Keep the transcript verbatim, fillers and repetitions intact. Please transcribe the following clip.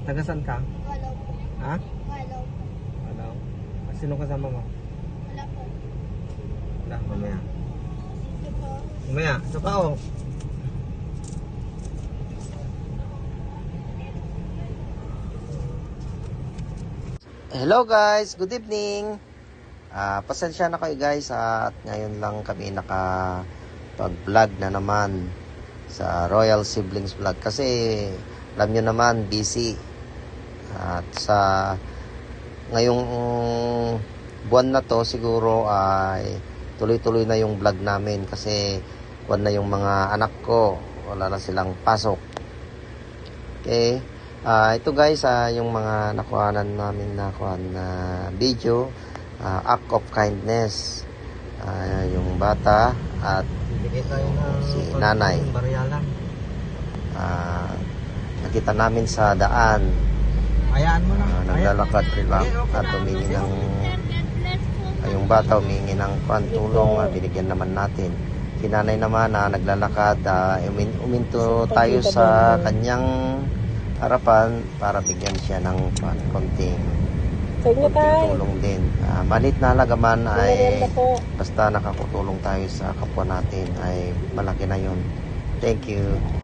Taga saan ka? Wala po. Ha? Wala po. Wala. Ah, sino kasama mo? Wala po. Wala, mamaya. Sige po. Mamaya, ito pa oh. Hello guys, good evening. Ah, pasensya na kayo guys at ngayon lang kami nakapag-vlog na naman sa Royal Siblings Vlog kasi alam nyo naman busy. At sa ngayong buwan na to siguro ay tuloy-tuloy na yung vlog namin kasi buwan na yung mga anak ko, wala na silang pasok. Okay. Uh, ito guys, uh, yung mga nakuhanan namin nakuha na video, uh, act of kindness, uh, yung bata at si nanay. Uh, nakita namin sa daan. Ayaan mo na. Uh, naglalakad rin at humingi ng uh, yung bata humingi ng pantulong, uh, binigyan naman natin. Si nanay naman na uh, naglalakad, uh, uminto tayo sa kanyang harapan para bigyan siya ng konting tulong din. Uh, malit na halaga man ay basta nakakutulong tayo sa kapwa natin ay malaki na yun. Thank you.